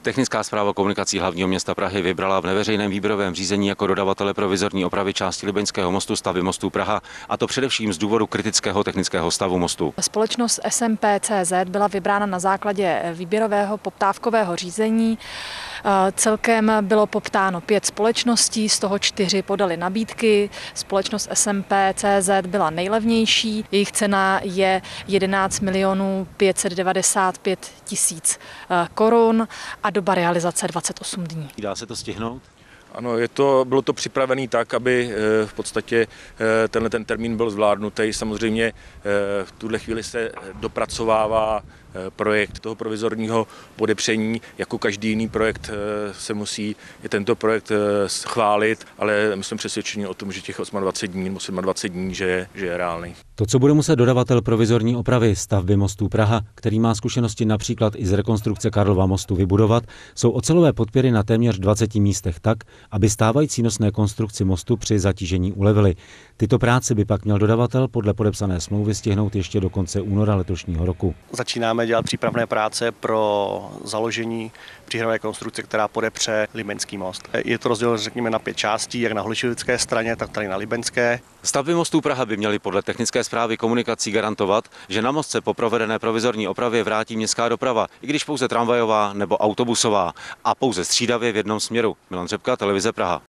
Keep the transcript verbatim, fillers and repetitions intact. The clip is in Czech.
Technická správa komunikací hlavního města Prahy vybrala v neveřejném výběrovém řízení jako dodavatele provizorní opravy části Libeňského mostu stavby mostu Praha, a to především z důvodu kritického technického stavu mostu. Společnost S M P C Z byla vybrána na základě výběrového poptávkového řízení. Celkem bylo poptáno pět společností, z toho čtyři podali nabídky. Společnost S M P C Z byla nejlevnější, jejich cena je jedenáct milionů pět set devadesát pět tisíc korun a doba realizace dvacet osm dní. Dá se to stihnout? Ano, je to, bylo to připravené tak, aby v podstatě tenhle ten termín byl zvládnutý. Samozřejmě v tuhle chvíli se dopracovává projekt toho provizorního podepření. Jako každý jiný projekt se musí i tento projekt schválit, ale my jsme přesvědčeni o tom, že těch dvacet osm dní nebo dvacet sedm dní, že je, že je reálný. To, co bude muset dodavatel provizorní opravy stavby mostu Praha, který má zkušenosti například i z rekonstrukce Karlova mostu, vybudovat, jsou ocelové podpěry na téměř dvaceti místech tak, aby stávající nosné konstrukci mostu při zatížení ulevily. Tyto práce by pak měl dodavatel podle podepsané smlouvy stihnout ještě do konce února letošního roku. Začínáme dělat přípravné práce pro založení příhradové konstrukce, která podepře Libeňský most. Je to rozděleno, řekněme, na pět částí, jak na holišovické straně, tak tady na libeňské. Stavby mostů Praha by měly podle technické správy komunikací garantovat, že na most se po provedené provizorní opravě vrátí městská doprava, i když pouze tramvajová nebo autobusová, a pouze střídavě v jednom směru. Milan Řepka, Televize Praha.